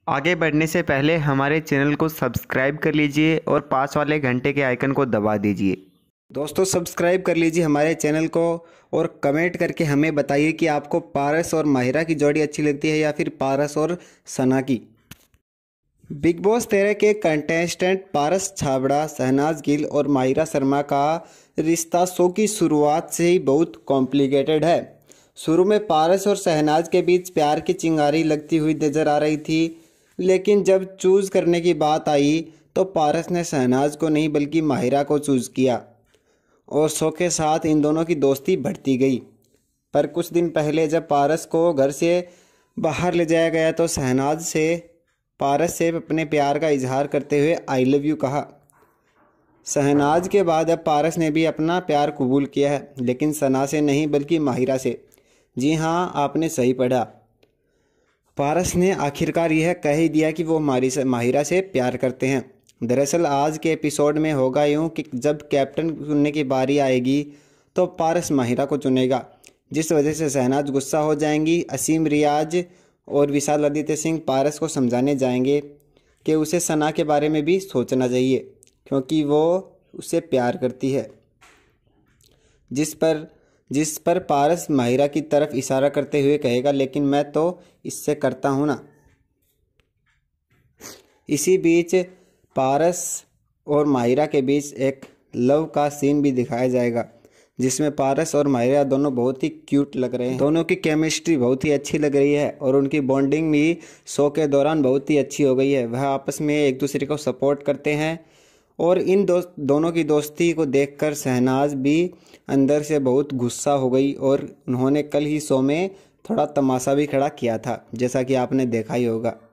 आगे बढ़ने से पहले हमारे चैनल को सब्सक्राइब कर लीजिए और पास वाले घंटे के आइकन को दबा दीजिए। दोस्तों सब्सक्राइब कर लीजिए हमारे चैनल को और कमेंट करके हमें बताइए कि आपको पारस और माहिरा की जोड़ी अच्छी लगती है या फिर पारस और सना की। बिग बॉस 13 के कंटेस्टेंट पारस छाबड़ा, शहनाज गिल और माहिरा शर्मा का रिश्ता शो की शुरुआत से ही बहुत कॉम्प्लिकेटेड है। शुरू में पारस और शहनाज के बीच प्यार की चिंगारी लगती हुई नजर आ रही थी, लेकिन जब चूज करने की बात आई तो पारस ने शहनाज को नहीं बल्कि माहिरा को चूज किया और शो के साथ इन दोनों की दोस्ती बढ़ती गई। पर कुछ दिन पहले जब पारस को घर से बाहर ले जाया गया तो शहनाज से पारस से अपने प्यार का इजहार करते हुए आई लव यू कहा। शहनाज के बाद अब पारस ने भी अपना प्यार कबूल किया है, लेकिन सना से नहीं बल्कि माहिरा से। जी हाँ, आपने सही पढ़ा। पारस ने आखिरकार यह कह ही दिया कि वो माहिरा से प्यार करते हैं। दरअसल आज के एपिसोड में होगा यूँ कि जब कैप्टन चुनने की बारी आएगी तो पारस माहिरा को चुनेगा, जिस वजह से शहनाज गुस्सा हो जाएंगी। असीम, रियाज और विशाल आदित्य सिंह पारस को समझाने जाएंगे कि उसे सना के बारे में भी सोचना चाहिए, क्योंकि वो उससे प्यार करती है। जिस पर पारस माहिरा की तरफ इशारा करते हुए कहेगा, लेकिन मैं तो इससे करता हूँ ना। इसी बीच पारस और माहिरा के बीच एक लव का सीन भी दिखाया जाएगा, जिसमें पारस और माहिरा दोनों बहुत ही क्यूट लग रहे हैं। दोनों की केमिस्ट्री बहुत ही अच्छी लग रही है और उनकी बॉन्डिंग भी शो के दौरान बहुत ही अच्छी हो गई है। वह आपस में एक दूसरे को सपोर्ट करते हैं और इन दोनों की दोस्ती को देखकर शहनाज भी अंदर से बहुत गुस्सा हो गई और उन्होंने कल ही शो में थोड़ा तमाशा भी खड़ा किया था, जैसा कि आपने देखा ही होगा।